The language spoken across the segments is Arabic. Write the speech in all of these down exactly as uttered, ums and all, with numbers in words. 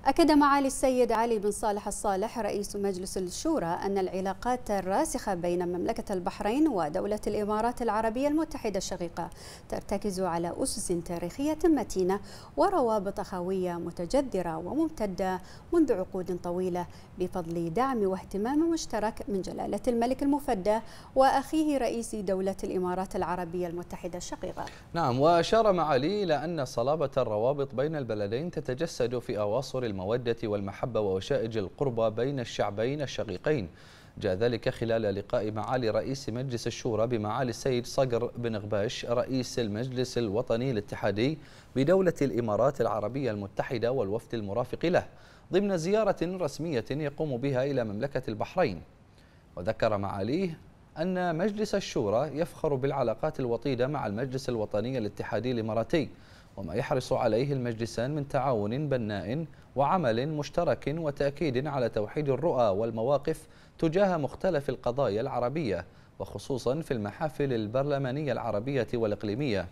أكد معالي السيد علي بن صالح الصالح رئيس مجلس الشورى أن العلاقات الراسخة بين مملكة البحرين ودولة الإمارات العربية المتحدة الشقيقة ترتكز على أسس تاريخية متينة وروابط أخوية متجذرة وممتدة منذ عقود طويلة بفضل دعم واهتمام مشترك من جلالة الملك المفدى وأخيه رئيس دولة الإمارات العربية المتحدة الشقيقة. نعم، وأشار معالي إلى أن صلابة الروابط بين البلدين تتجسد في أواصر المودة والمحبة ووشائج القربى بين الشعبين الشقيقين. جاء ذلك خلال لقاء معالي رئيس مجلس الشورى بمعالي السيد صقر بن غباش رئيس المجلس الوطني الاتحادي بدولة الإمارات العربية المتحدة والوفد المرافق له ضمن زيارة رسمية يقوم بها إلى مملكة البحرين. وذكر معاليه أن مجلس الشورى يفخر بالعلاقات الوطيدة مع المجلس الوطني الاتحادي الإماراتي وما يحرص عليه المجلسان من تعاون بناء وعمل مشترك وتأكيد على توحيد الرؤى والمواقف تجاه مختلف القضايا العربية وخصوصا في المحافل البرلمانية العربية والإقليمية،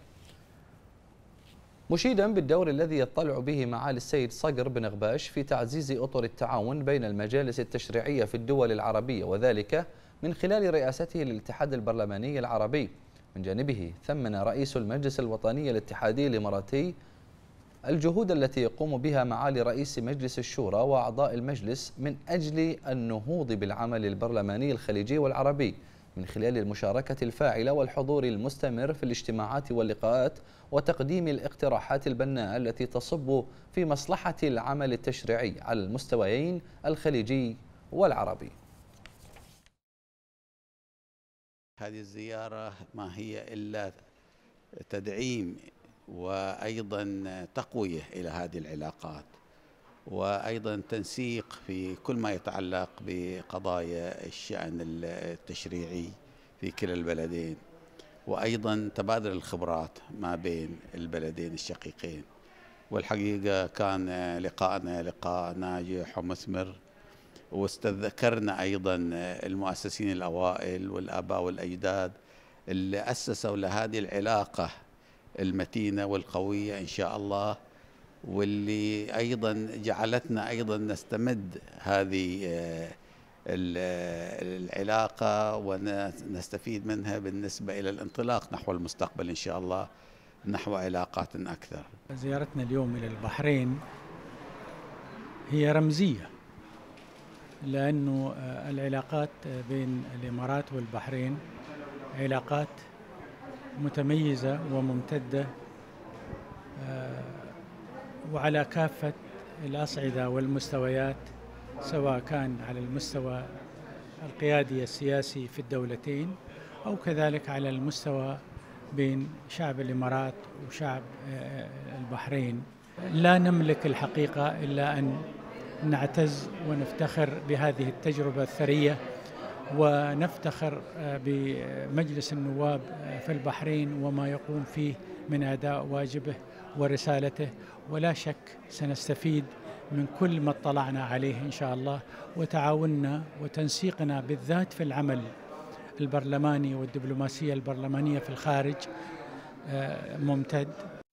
مشيدا بالدور الذي يطلع به معالي السيد صقر بن غباش في تعزيز أطر التعاون بين المجالس التشريعية في الدول العربية، وذلك من خلال رئاسته للاتحاد البرلماني العربي. من جانبه ثمن رئيس المجلس الوطني الاتحادي الإماراتي الجهود التي يقوم بها معالي رئيس مجلس الشورى وأعضاء المجلس من أجل النهوض بالعمل البرلماني الخليجي والعربي من خلال المشاركة الفاعلة والحضور المستمر في الاجتماعات واللقاءات وتقديم الاقتراحات البناءة التي تصب في مصلحة العمل التشريعي على المستويين الخليجي والعربي. هذه الزيارة ما هي إلا تدعيم وأيضا تقوية إلى هذه العلاقات، وأيضا تنسيق في كل ما يتعلق بقضايا الشأن التشريعي في كلا البلدين، وأيضا تبادل الخبرات ما بين البلدين الشقيقين. والحقيقة كان لقاءنا لقاء ناجح ومثمر، واستذكرنا أيضا المؤسسين الأوائل والآباء والأجداد اللي أسسوا لهذه العلاقة المتينة والقوية إن شاء الله، واللي أيضا جعلتنا أيضا نستمد هذه العلاقة ونستفيد منها بالنسبة إلى الانطلاق نحو المستقبل إن شاء الله، نحو علاقات أكثر. زيارتنا اليوم إلى البحرين هي رمزية، لأنه العلاقات بين الإمارات والبحرين علاقات متميزة وممتدة وعلى كافة الأصعدة والمستويات، سواء كان على المستوى القيادي السياسي في الدولتين أو كذلك على المستوى بين شعب الإمارات وشعب البحرين. لا نملك الحقيقة إلا أن نعتز ونفتخر بهذه التجربة الثرية، ونفتخر بمجلس النواب في البحرين وما يقوم فيه من أداء واجبه ورسالته، ولا شك سنستفيد من كل ما اطلعنا عليه إن شاء الله. وتعاوننا وتنسيقنا بالذات في العمل البرلماني والدبلوماسية البرلمانية في الخارج ممتد.